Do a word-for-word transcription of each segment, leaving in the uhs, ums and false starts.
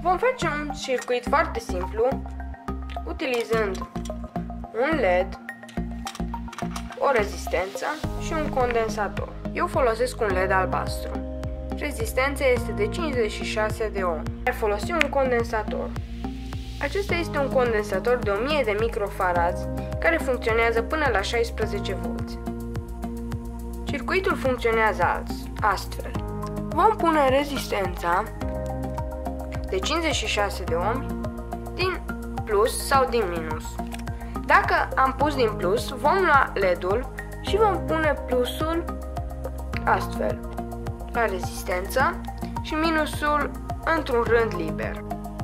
Vom face un circuit foarte simplu, utilizând un L E D, o rezistență și un condensator. Eu folosesc un L E D albastru. Rezistența este de cincizeci și șase de ohm. Voi folosi un condensator. Acesta este un condensator de o mie de microfarads care funcționează până la șaisprezece volți. Circuitul funcționează astfel. Vom pune rezistența de cincizeci și șase de ohmi din plus sau din minus. Dacă am pus din plus, vom lua L E D-ul și vom pune plusul astfel la rezistență și minusul într-un rând liber.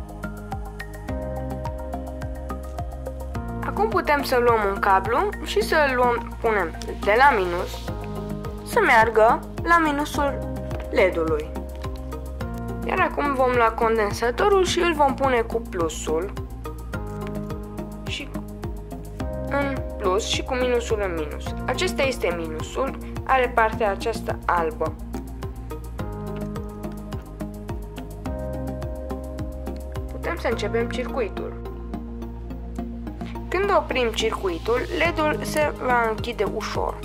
Acum putem să luăm un cablu și să-l luăm, punem de la minus să meargă la minusul L E D-ului. Iar acum vom lua condensatorul și îl vom pune cu plusul și în plus și cu minusul în minus. Acesta este minusul, are partea aceasta albă. Putem să începem circuitul. Când oprim circuitul, L E D-ul se va închide ușor.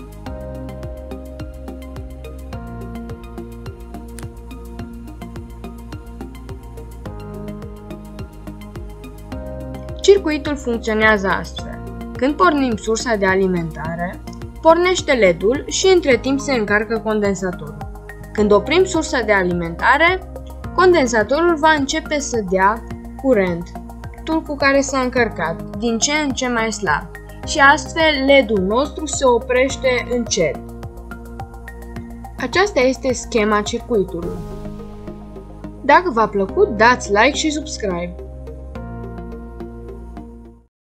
Circuitul funcționează astfel. Când pornim sursa de alimentare, pornește L E D-ul și între timp se încarcă condensatorul. Când oprim sursa de alimentare, condensatorul va începe să dea curentul cu care s-a încărcat, din ce în ce mai slab, și astfel L E D-ul nostru se oprește încet. Aceasta este schema circuitului. Dacă v-a plăcut, dați like și subscribe.